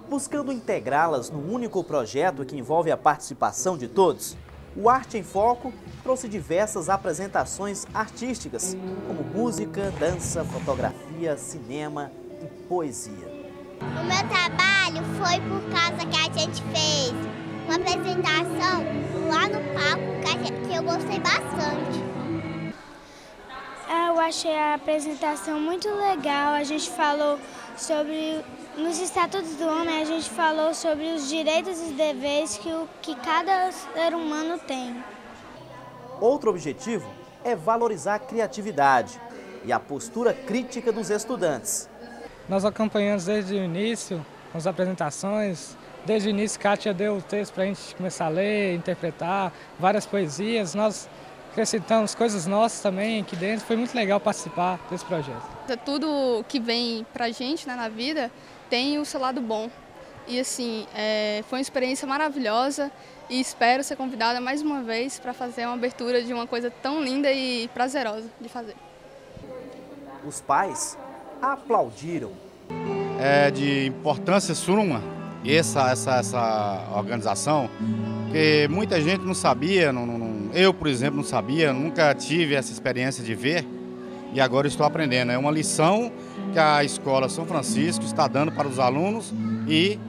Buscando integrá-las num único projeto que envolve a participação de todos, o Arte em Foco trouxe diversas apresentações artísticas, como música, dança, fotografia, cinema e poesia. O meu trabalho foi por causa que a gente fez uma apresentação lá no palco que eu gostei bastante. Eu achei a apresentação muito legal. A gente falou sobre, nos Estatutos do Homem, a gente falou sobre os direitos e deveres que cada ser humano tem. Outro objetivo é valorizar a criatividade e a postura crítica dos estudantes. Nós acompanhamos desde o início, com as apresentações. Desde o início, Kátia deu o texto para a gente começar a ler, interpretar, várias poesias. Nós acrescentamos coisas nossas também aqui dentro. Foi muito legal participar desse projeto. Tudo que vem para a gente, né, na vida tem o seu lado bom. E assim, foi uma experiência maravilhosa e espero ser convidada mais uma vez para fazer uma abertura de uma coisa tão linda e prazerosa de fazer. Os pais aplaudiram. É de importância suma essa organização, porque muita gente não sabia, eu, por exemplo, não sabia, nunca tive essa experiência de ver e agora estou aprendendo. É uma lição que a Escola São Francisco está dando para os alunos e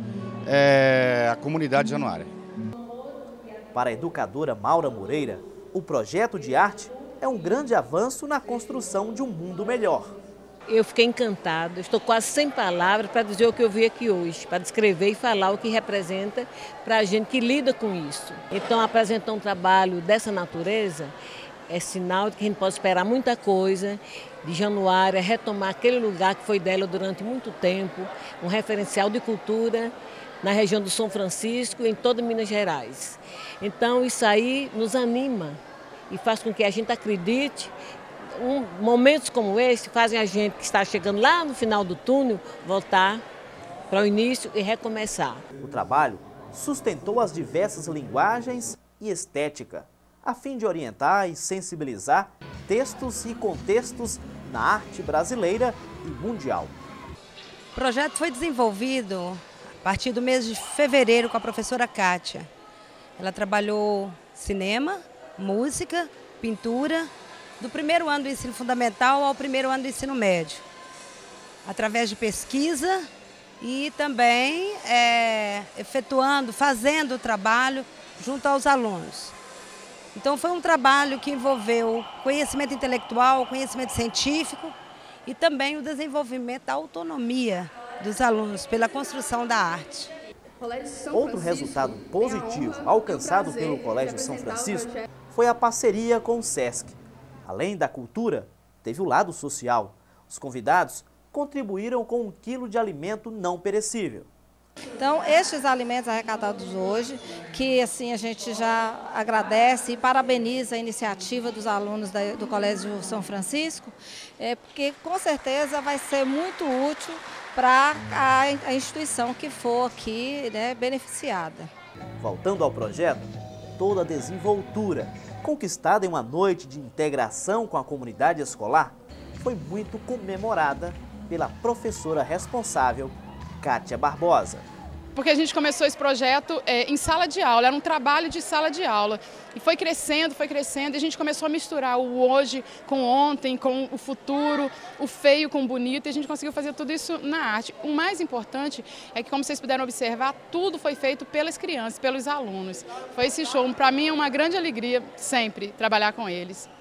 a comunidade de Januária. Para a educadora Maura Moreira, o projeto de arte é um grande avanço na construção de um mundo melhor. Eu fiquei encantada, estou quase sem palavras para dizer o que eu vi aqui hoje, para descrever e falar o que representa para a gente que lida com isso. Então, apresentar um trabalho dessa natureza é sinal de que a gente pode esperar muita coisa de Januária, retomar aquele lugar que foi dela durante muito tempo, um referencial de cultura na região do São Francisco e em toda Minas Gerais. Então, isso aí nos anima e faz com que a gente acredite. Momentos como esse fazem a gente que está chegando lá no final do túnel voltar para o início e recomeçar. O trabalho sustentou as diversas linguagens e estética, a fim de orientar e sensibilizar textos e contextos na arte brasileira e mundial. O projeto foi desenvolvido a partir do mês de fevereiro com a professora Kátia. Ela trabalhou cinema, música, pintura, do primeiro ano do ensino fundamental ao primeiro ano do ensino médio, através de pesquisa e também fazendo o trabalho junto aos alunos. Então foi um trabalho que envolveu conhecimento intelectual, conhecimento científico e também o desenvolvimento da autonomia dos alunos pela construção da arte. Outro resultado positivo alcançado pelo Colégio São Francisco foi a parceria com o SESC. Além da cultura, teve o lado social. Os convidados contribuíram com 1 quilo de alimento não perecível. Então, estes alimentos arrecadados hoje, que assim a gente já agradece e parabeniza a iniciativa dos alunos do Colégio São Francisco, porque com certeza vai ser muito útil para a instituição que for aqui, né, beneficiada. Voltando ao projeto, toda a desenvoltura conquistada em uma noite de integração com a comunidade escolar foi muito comemorada pela professora responsável, Kátia Barbosa. Porque a gente começou esse projeto em sala de aula, era um trabalho de sala de aula. E foi crescendo, e a gente começou a misturar o hoje com ontem, com o futuro, o feio com o bonito, e a gente conseguiu fazer tudo isso na arte. O mais importante é que, como vocês puderam observar, tudo foi feito pelas crianças, pelos alunos. Foi esse show, para mim é uma grande alegria sempre trabalhar com eles.